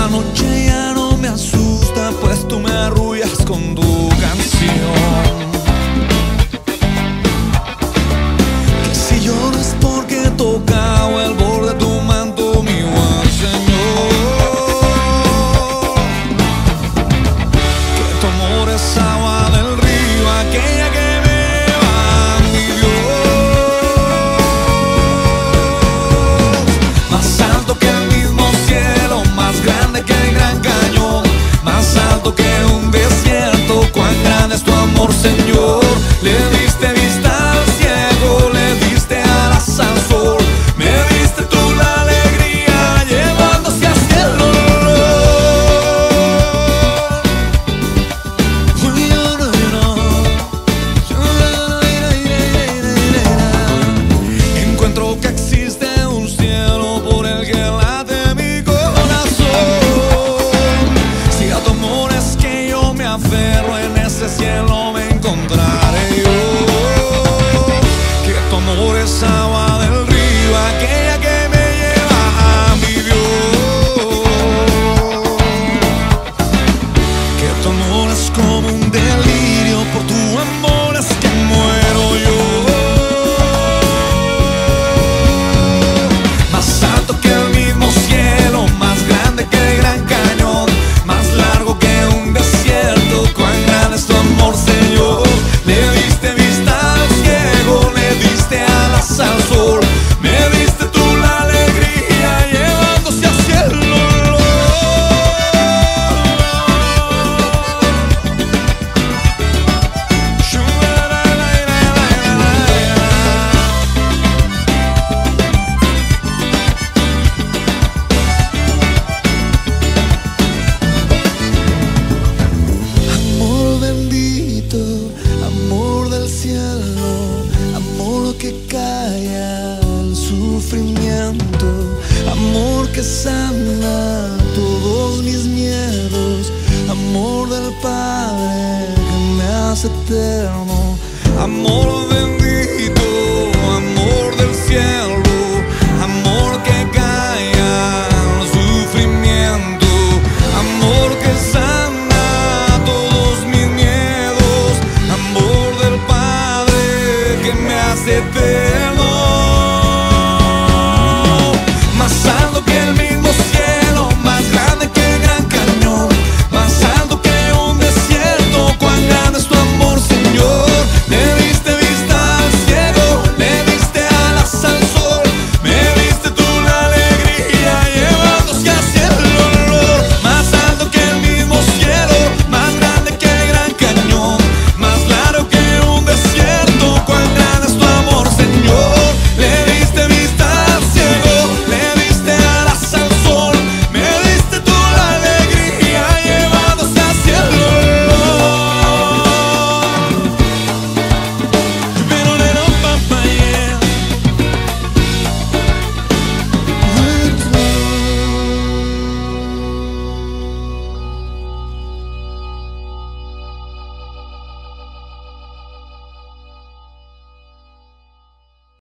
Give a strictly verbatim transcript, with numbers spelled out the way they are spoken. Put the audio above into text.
la noche ya no me asusta, pues tú me arrullas con tu canción. Que si lloras porque he tocado el borde de tu manto, mi buen Señor. Que tu amor es agua del río, aquella que me lleva mi Dios. Más alto que el mismo cielo, más grande que el Gran Cañón, más alto que un desierto, cuán grande es tu amor, Señor. Le diste vista al ciego, le diste alas al sol, me diste tú la alegría, llevándose hacia el dolor. Encuentro que existe un cielo por el que late mi corazón. Si a tu amor es que yo me aferro, en ese cielo me encontraré yo. Que tu amor es agua del río, aquella que me lleva a mi Dios. Que tu amor es como un delirio, por tu amor es que muero yo. Más alto que el mismo cielo, más grande que el Gran Cañón, más largo que un desierto, cuán grande es tu amor, Señor. Le diste vista al ciego, le diste alas al sol, me diste tú la alegría, llevándose hacia el dolor. Amor bendito, amor del cielo, amor que calla el sufrimiento, amor que sana todos mis miedos, amor del Padre que me hace eterno, amor bendito.